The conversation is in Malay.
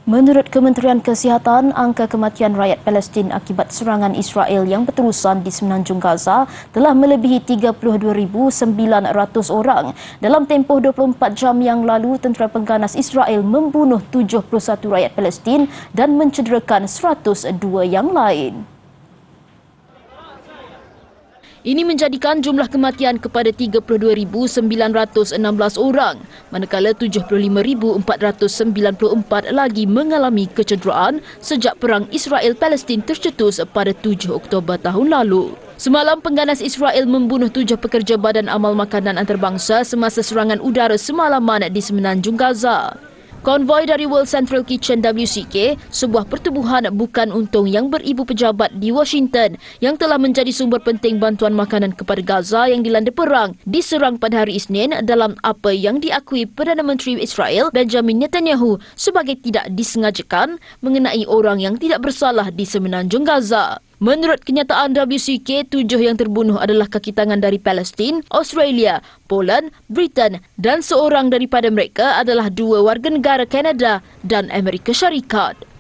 Menurut Kementerian Kesihatan, angka kematian rakyat Palestin akibat serangan Israel yang berterusan di semenanjung Gaza telah melebihi 32,900 orang. Dalam tempoh 24 jam yang lalu, tentera pengganas Israel membunuh 71 rakyat Palestin dan mencederakan 102 yang lain. Ini menjadikan jumlah kematian kepada 32,916 orang, manakala 75,494 lagi mengalami kecederaan sejak perang Israel-Palestin tercetus pada 7 Oktober tahun lalu. Semalam, pengganas Israel membunuh 7 pekerja Badan Amal Makanan Antarabangsa semasa serangan udara semalaman di semenanjung Gaza. Konvoi dari World Central Kitchen WCK, sebuah pertubuhan bukan untung yang beribu pejabat di Washington yang telah menjadi sumber penting bantuan makanan kepada Gaza yang dilanda perang, diserang pada hari Isnin dalam apa yang diakui Perdana Menteri Israel Benjamin Netanyahu sebagai tidak disengajakan mengenai orang yang tidak bersalah di semenanjung Gaza. Menurut kenyataan WCK, 7 yang terbunuh adalah kaki tangan dari Palestin, Australia, Poland, Britain dan seorang daripada mereka adalah 2 warga negara Kanada dan Amerika Syarikat.